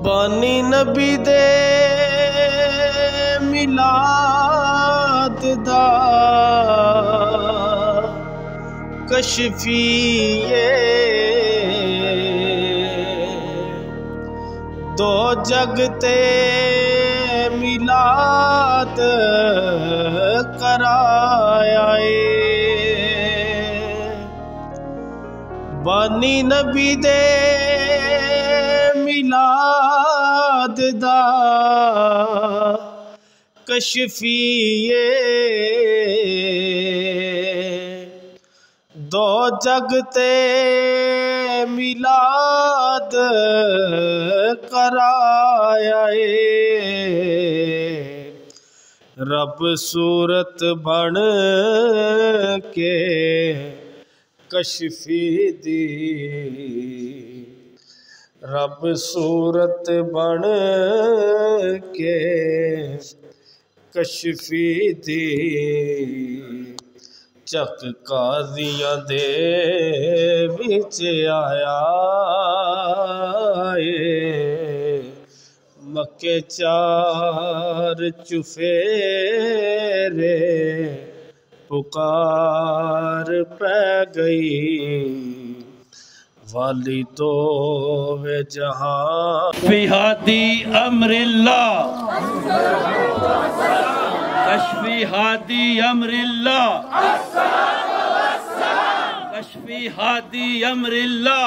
बानी नबी दे मिलाद दा कशफिए दो जगते मिलाद कराया बानी नबी दे मिलाद दा कशफिए दो जगते मिलाद कराया रब सूरत बन के कशफी दी रब सूरत बन के कशफी दी चक कादियां दे विच आया मक्के चार चुफेरे पुकार पै गई वाली तो वे जहां फिहादी अमरिल्ला कशफी हादी अमरिल्ला कशफी हादी अमरिल्ला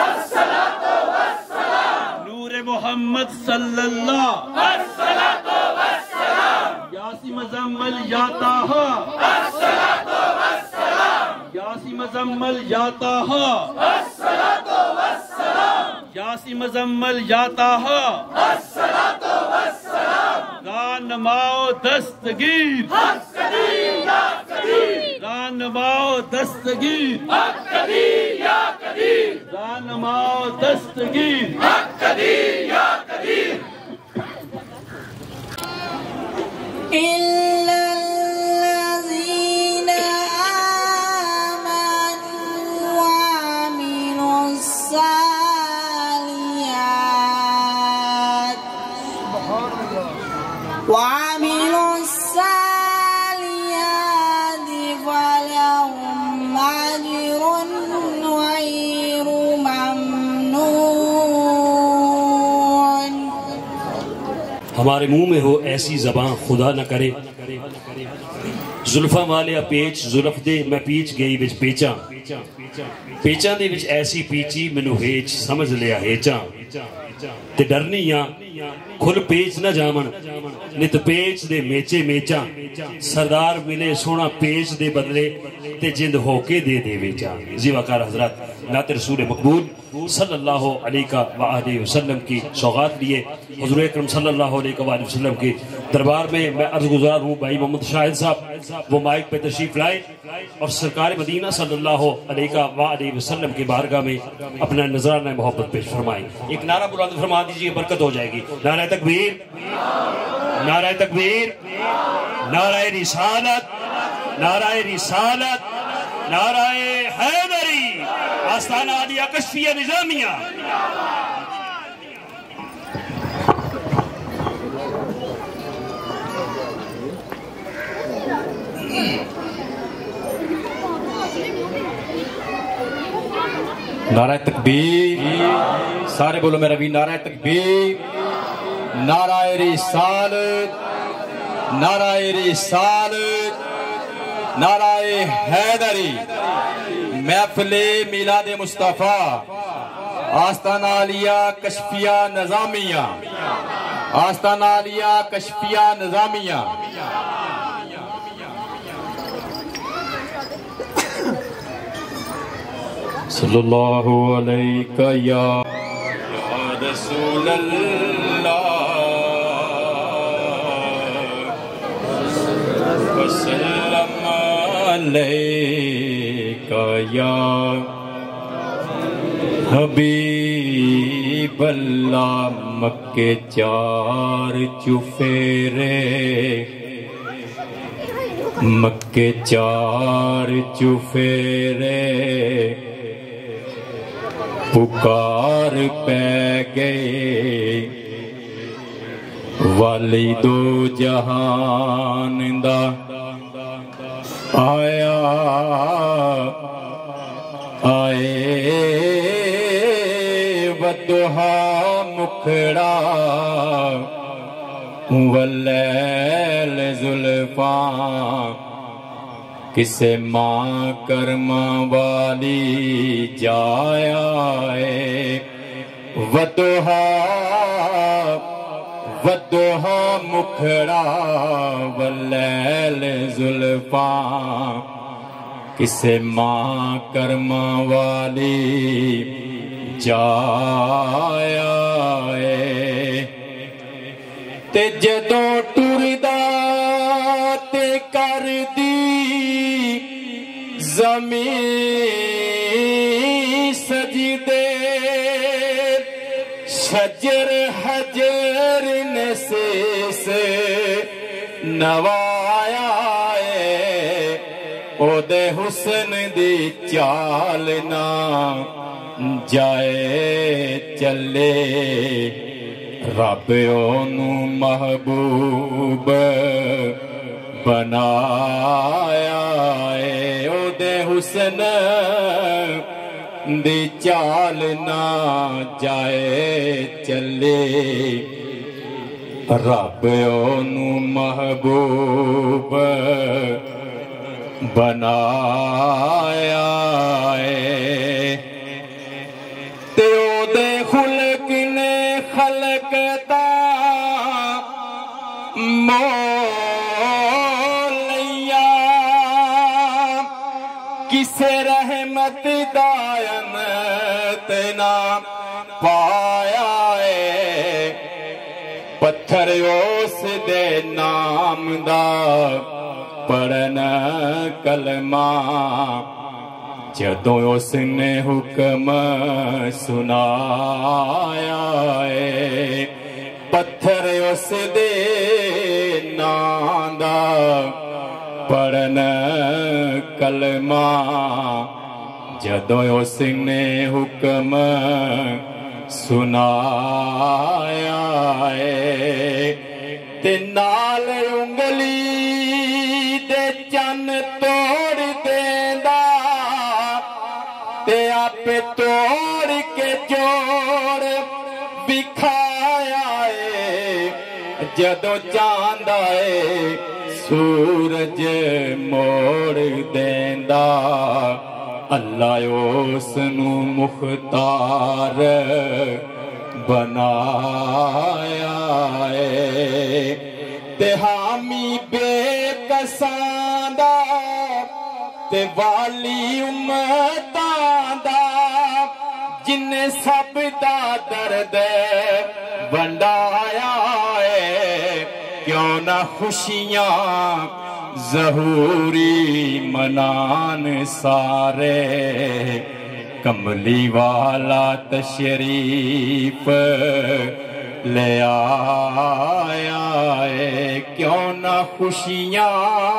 नूर मोहम्मद सल्लल्लाहु यासी मजम्मल याता हा यासी मजम्मल याता हा यासी मजम्मल याता हा रानमाओ दस्तगीर रानमाओ दस्तगीर रानमाओ दस्तगीर इल्लल्लज़ीना आमनू वअमिलुस्सालिहात फलहुम अज्रुन गैरु ममनून। हमारे मुंह में हो ऐसी जबान खुदा न करे जुल्फा वाले पेच जुल्फ दे मैं पीच गई विच पेचा पेचा दे विच ऐसी पीची मैनू हेच समझ लिया हेचा ते डरनी या खुल पेच न जामन नित पेच दे मेचे मेचा सरदार मिले सोना पेच दे बदले ते जिंद होके दे वेचा। जीवाकार हजरत नात रसूल मकबूल सल्लल्लाहु अलैहि वसल्लम की सौगात लिए हुजूर अकरम सल्लल्लाहु अलैहि वसल्लम के दरबार में मैं अर्ज़गुज़ार हूँ। भाई मोहम्मद शाहिद साहब वो माइक पे तशरीफ लाए और सरकार मदीना सल्लल्लाहु अलैहि वसल्लम की बारगाह में अपना नजराना मोहब्बत पेश फरमाए। एक नारा बुलंद फरमा दीजिए, बरकत हो जाएगी। नारा तकबीर, नारा तकबीर, नारा रिसालत, नारा रिसालत, नारा हैदरी, आस्ताना आलिया कशफिया निजामिया। नारा तकबीर, सारे बोलो मेरा भी नारा तकबीर, नारा रिसालत, नारा रिसालत, नारा हैदरी। महफिले मिलाद मुस्तफा आस्ताना आलिया कशफिया निजामिया, आस्ताना आलिया कशफिया निजामिया। सल्लल्लाहु अलैका या रसूल अल्लाह वसल्लम अलैका या हबीब अल्लाह। मक्के चार चुफेरे, मक्के चार चुफेरे पुकार पै गए वाली दो जहान दा आया आए वदुहा मुखड़ा वलैल जुल्फा किसे माँ कर्मा वाली जाया वदुहा वदुहा मुखड़ा वलैल जुल्फा किसे माँ कर्मा वाली जाया ते जदों टुरदा ते कर दी ज़मीं सजदे शजर हजर ने से नवाया ओदे हुस्न दी चाल ना जाए चले रब ओनू महबूब बनाया ओदे हुस्न दी चाल ना जाए चले रब ओनू महबूब बनाया ते ओदे खुलक ने खलक दा मोलैया किसे रहमत दायन तेना पाया पत्थर उस दे नाम दा पढ़न कलमा जदों उसने हुक्म सुनाया पत्थर उस दे नाम दा पढ़न कलमा जदों उसने हुक्म सुनाया ते नाल उंगली दे चन तोड़ देंदा ते आपे तोड़ के जोड़ बिखाया जदों चांदा सूरज मोड़ देंदा अल्लाह उसनू मुख्तार बनाया ते हामी बेकसां दा ते वाली उम्मतां दा जिन्ने सब दा दर्द वंडाया क्यों ना खुशियां ज़हूरी मनान सारे कमली वाला तशरीफ ले आया क्यों ना खुशियां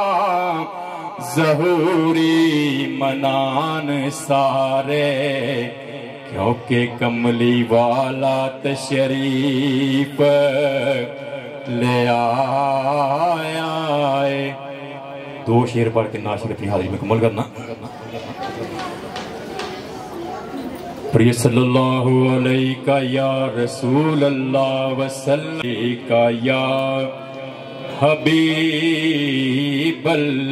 ज़हूरी मनान सारे क्योंकि कमली वाला तशरीफ ले आया दो शेर पढ़ के नाशिर अपनी हाजिरी मुकम्मल करना प्रिय सल्लल्लाहु अलैका या रसूल अल्लाह वसल्लैका या हबीब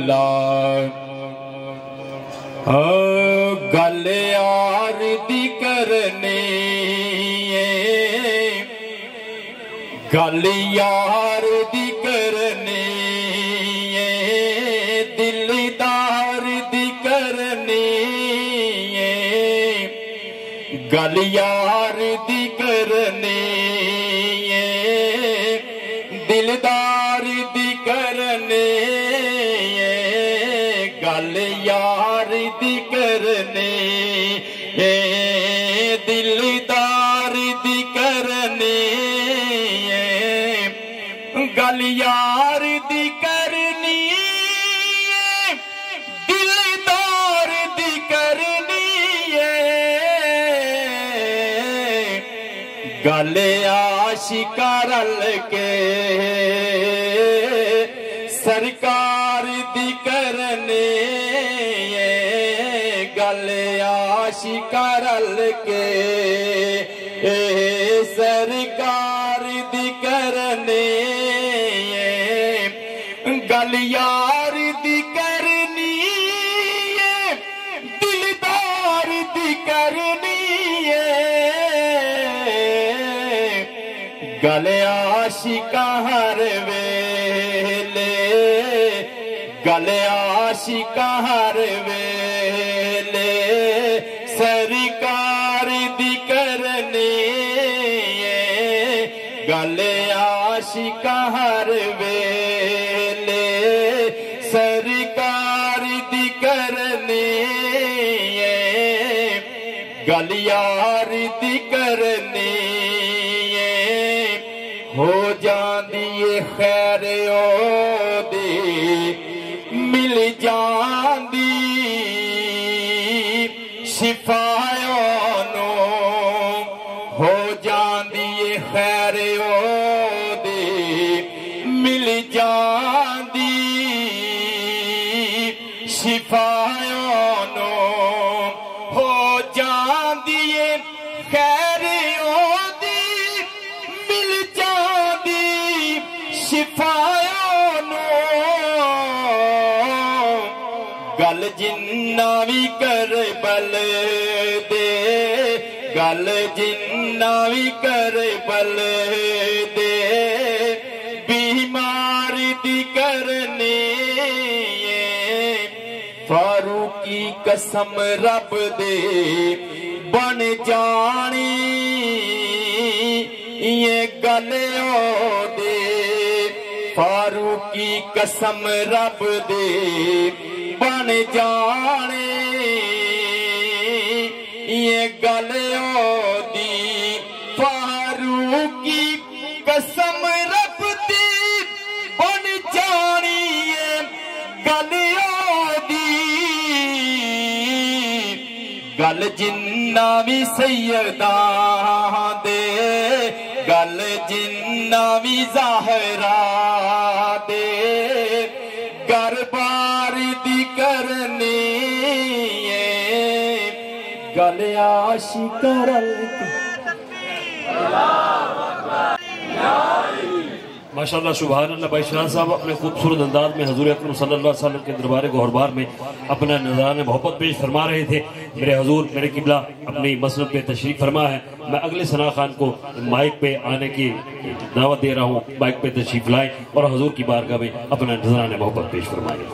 अल्लाह गल यार दी करने गल यार दी करने दिलदार दी करने गल यार दी करने दिलदार दी करने गल यार दी करने दिलदार दी करने गल यार दी करनी दिलदार दी करनी गल आशिका रल के सरकार दी करने गल आशिका रल के सरकार दी करने गल यार दी करनी दिलदार दी करनी गल आशिका हर वेले गल आशिका हर वेले सरकार दी करने गल आशिका हर वेले सरकार दी करने गल यार दी करने हो जांदी ए खैर ओदी मिल जांदी शिफायों हो जांदी ए खैर ओदी मिल जांदी शिफायों हो जांदी ए खैर ओदी मिल जांदी शिफायों गल जिन्ना भी कर बल दे गल जिन्ना भी कर बल दे बीमार दी करने फारूकी कसम रब दे बन जानी ये गल दे फारूकी कसम रब दे बन जाने ये गल दी फारूकी कसम रब दी बन जानी ये गल दी गल जिन्ना भी सैयदा दे गल जिन्ना भी ज़ाहरा दे गरबार दी करनी गल आशिका रल के माशाअल्लाह सुभान अल्लाह। भाई शहनाज साहब अपने खूबसूरत अंदाज में हजूर अकरम सल्लल्लाहु अलैहि वसल्लम के दरबार गोहरबार में अपना नज़राने मोहब्बत पेश फरमा रहे थे। मेरे हजूर मेरे किबला अपनी मसनद पे तशरीफ फरमा है। मैं अगले सना खान को माइक पे आने की दावत दे रहा हूँ, माइक पे तशरीफ लाए और हजूर की बारगाह में अपना नज़राने मोहब्बत पेश फरमाए।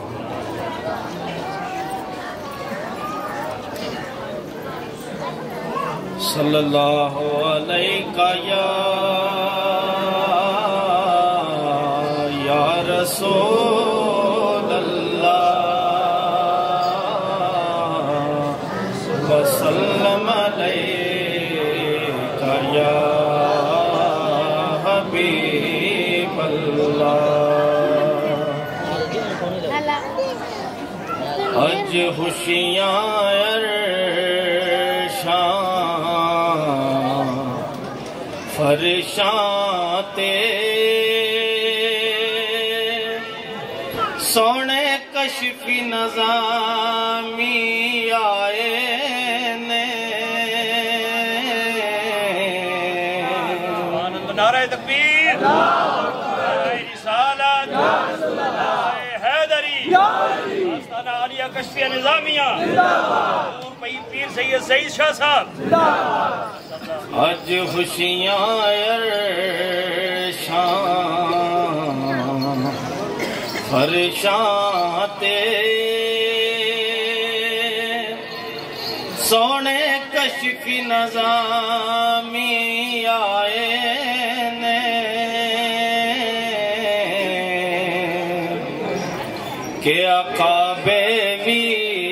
सल्लल्लाहु अलैहि या रसूल अल्लाह वसल्लम अलैका या हबीब अल्लाह। अज खुशियां फरिशाते सोने कशफी नज़ामी आए ने नारे तकबीर रिसालत हैदरी आस्ताना आलिया कशफी निज़ामिया पीर सैयद सईद शाह साहब। अज खुशियां फरिशाते सोने कशफी नज़ामी आए ने के अकाबे भी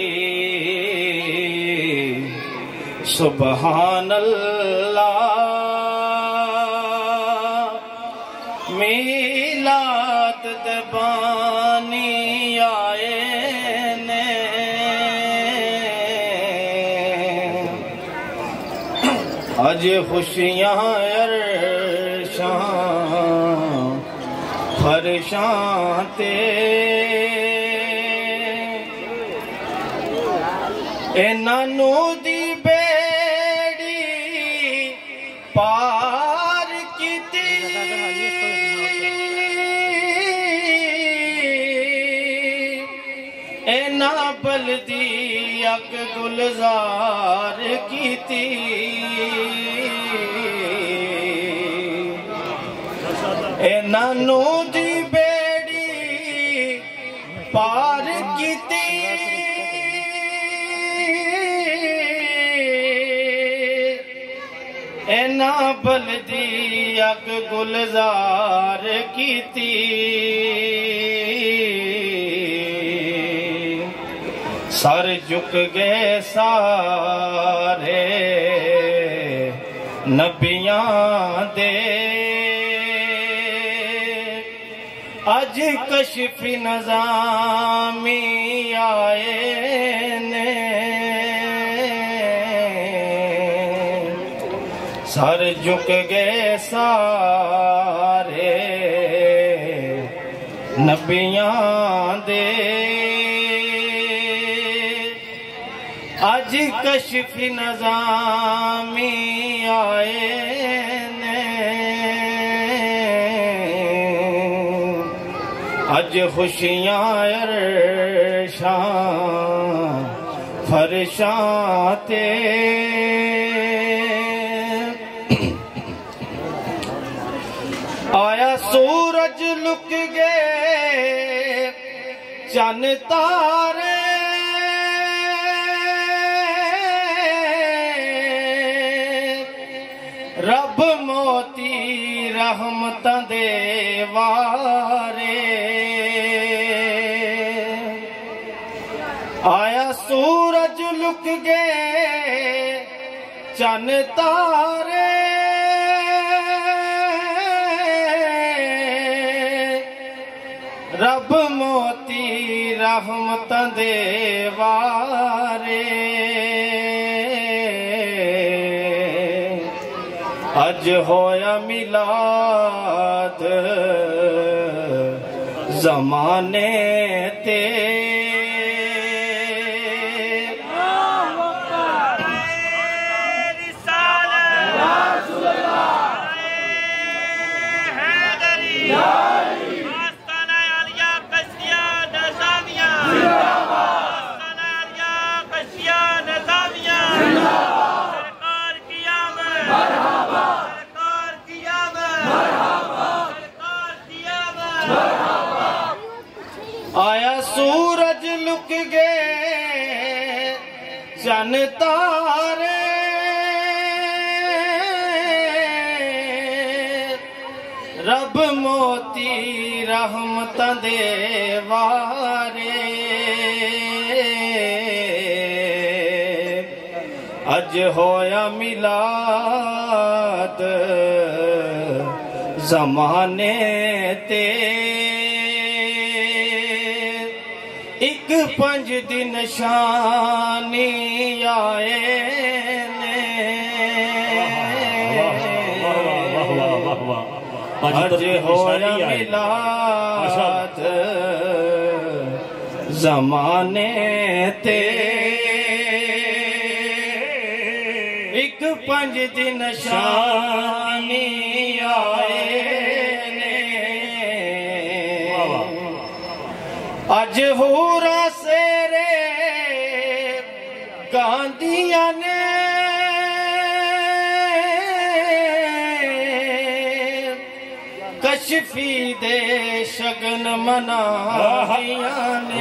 सुबहान अल्लाह मीलाद दबानी आए ने अज खुशियां अरशां फरशां ते इन्हां दी बेड़ी पार कीती इन्हां बलदी अग गुलजार कीती इन्हां दी बेड़ी पार कीती इन्हां बलदी अग गुलजार कीती सर झुक गए सारे नबियां दे अज कशफी नज़ामी आए ने सर झुक गए सारे नबियां दे अज कशफी नज़ामी आए ने अज खुशियां अरशां फरशां ते आया सूरज लुक गए चन तारे रब मोती रहमतां दे वारे आया सूरज लुक गए चन तारे रब मोती रहमतां दे वारे अज होया मिलाद ज़माने ते आया सूरज लुक गए चन तारे रब मोती रहमतां दे वारे अज होया मिलाद ज़माने ते एक 5 दिन शानी आए ने अज होया मिलाद ज़माने ते एक 5 दिन शानी आए अज होरा सेरे गांधिया ने कशफी दे शगन मनाइया ने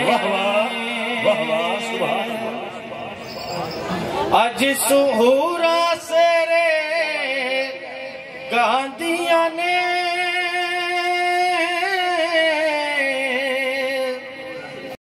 अज सुहूरा सेरे गांधिया ने